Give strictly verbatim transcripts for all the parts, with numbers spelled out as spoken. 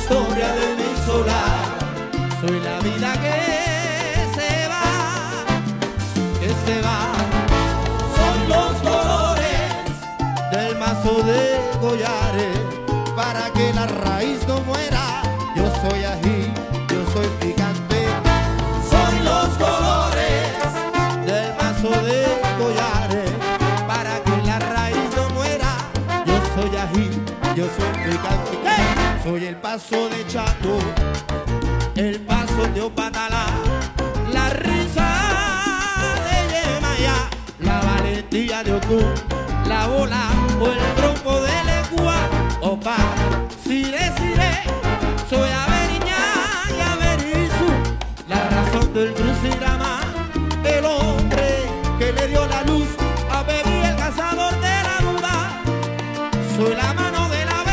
historia de mi solar. Soy la vida que se va, que se va. Son los colores del mazo de collares para que la raíz no muera. Yo soy ají, yo soy picante. Soy los colores del mazo de collares para que la raíz no muera. Yo soy ají, yo soy picante. ¡Hey! Soy el paso de Chato, el paso de Opatalá, la risa de Yemaya, la valentía de Ocú, la bola o el trompo de Legua. Opa, sire, sire, soy Averiña y Averizu, la razón del crucigrama, el hombre que le dio la luz a Bebí, el cazador de la duda. Soy la mano de la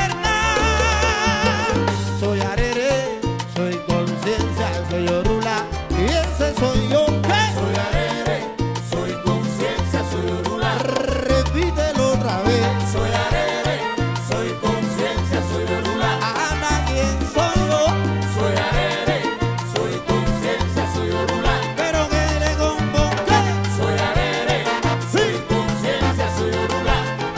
verdad, soy Arere, soy conciencia, soy Orula y ese soy yo. ¿Qué? Soy Arere, soy conciencia, soy Orula. Repítelo otra vez. Soy Arere, soy conciencia, soy Orula. Ana, ¿quién soy yo? Soy Arere, soy conciencia, soy Orula. Pero que le componga. Soy Arere, soy conciencia, soy Orula.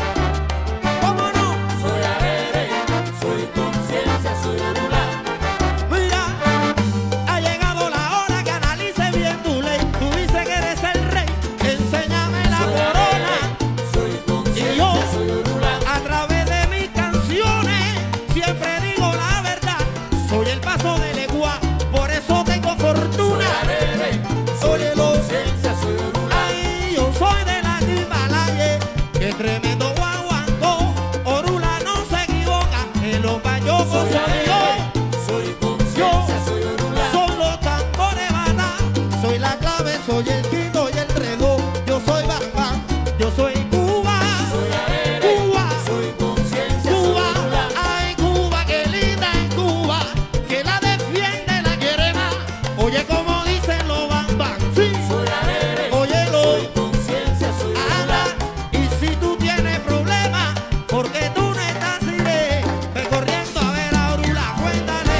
¿Cómo no? Soy Arere, soy conciencia, soy Orula. Mira, ha llegado la hora que analice bien tu ley. Tú dices que eres el rey, enséñame la Soy corona. Arere, soy conciencia, Y yo, soy Orula. a través de mis canciones, siempre digo la verdad. Soy el paso de Legua, por eso tengo Soy fortuna. Arere, soy Oye, lo- conciencia, soy Orula. Ay, yo soy de la Himalaya, que tremendo guaguancó. Orula no se equivoca, en los baños Soy soy yo. Arere, soy conciencia, soy Orula. Son los tambores bata, soy la clave, soy el quinto y el redo. Yo soy Batman, yo soy Cuba, Soy Arere, Cuba, soy conciencia, soy Cuba. Orula. Ay, Cuba, qué linda en Cuba, que la defiende, la quiere más. Oye, como dicen los bambam, sí, Soy Arere, óyelo. soy conciencia, soy Ana, Orula. y si tú tienes problemas, porque tú no estás iré, ve corriendo a ver a Orula, cuéntale,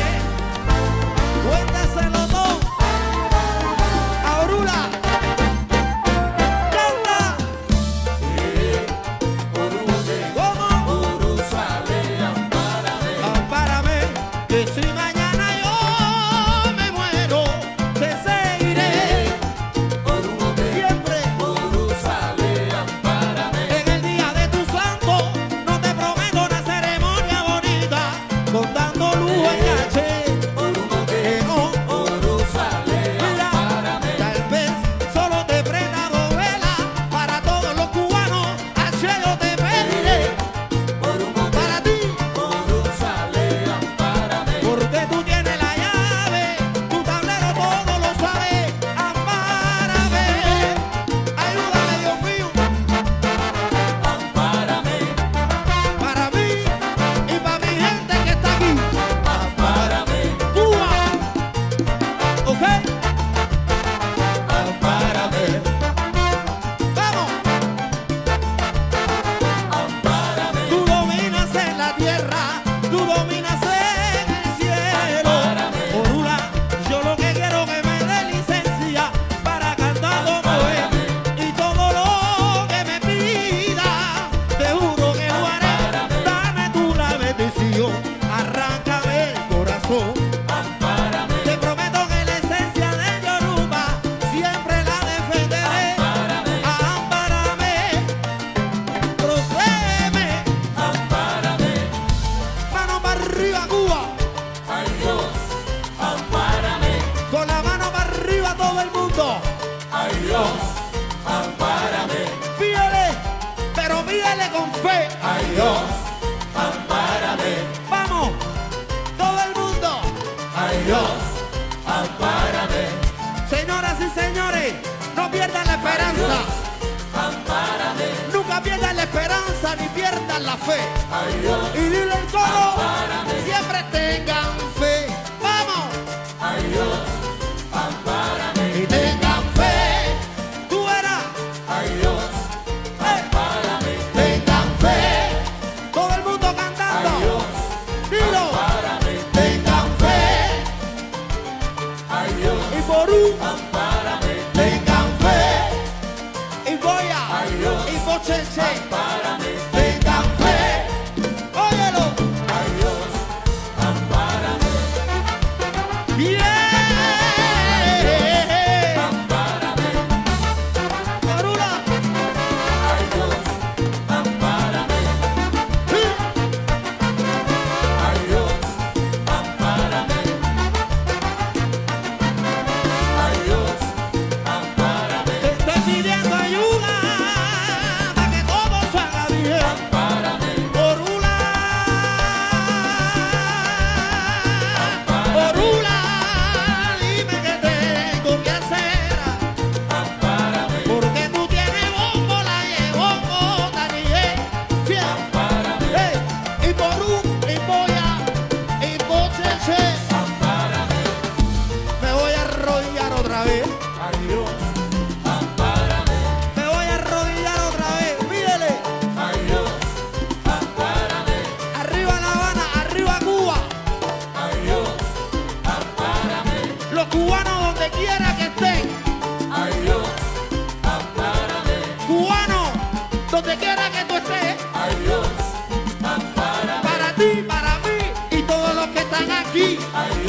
cuéntaselo todo a Orula. Canta, Orule, ¿cómo? Oruzale, ampárame. Ampárame, que si mañana yo me muero, te seguiré Orule, siempre. Oruzale, ampárame. En el día de tu santo, no te prometo una ceremonia bonita, con tanto lujo y caché. Orule, Que no, Oruzale, mira, ampárame. tal vez solo te prenda dos velas para todos los cubanos. Así yo te pediré Orule, para ti, Oruzale, ampárame. porque tú tienes la llave, tu tablero todo lo sabe. Ampárame, ayúdame, Dios mío, Ampárame, para mí y para mi gente que está aquí. ampárame, Cuba, ¿ok? ampárame, Vamos, ampárame. tú dominas en la tierra, tú dominas en el cielo. Ampárame. Orula, yo lo que quiero que me dé licencia para cantar como él. Y todo lo que me pida, te juro que lo haré. Dame tú la bendición, arráncame el corazón. Ampárame, Te prometo que la esencia de Yoruba siempre la defenderé. Ampárame, protégeme, ampárame. mano para arriba, Cuba, Ay Dios, ampárame. con la mano para arriba todo el mundo. Ay Dios, ampárame. Pídele, pero pídele con fe. Ay Dios, ampárame. Vamos, todo el mundo. Ay Dios, ampárame. Señoras y señores, no pierdan la esperanza. Ampárame. Nunca pierdan la esperanza ni pierdan la fe. Ay Dios, Y dile el coro, Ampárame. siempre tengan fe. Vamos, ay Dios, ampárame. y tengan fe. Tú verás, Ay Dios, eh, ampárame. tengan fe. Todo el mundo cantando. Ay Dios, Dilo, ampárame. tengan Perú, ampárame, tengan fe. Y Goya, ay Dios, y Bochense, ampárame, tengan fe. Óyelo. ay Dios, ampárame, Bien. ampárame, Orula. ay Dios, ampárame, ay Dios, ampárame, ay Dios, ampárame, Te estoy pidiendo ayuda para que todo salga bien. ampárame, Orula. Orula. Dime qué tengo que hacer. ampárame, Porque tú tienes bombo, la llevo bota, ni es fiel. ampárame, Hey, y por un, y voy a, y Bochense, ampárame, me voy a arrodillar otra vez. ay Dios, ampárame, Me voy a arrodillar otra vez. Mídele. ay Dios, ampárame, Arriba La Habana, arriba Cuba. ay Dios, ampárame, Los cubanos donde quiera que estén. ay Dios, ampárame, Cubanos, donde quiera que tú estés. ay Dios, ampárame, Para ti, para mí y todos los que están aquí. ay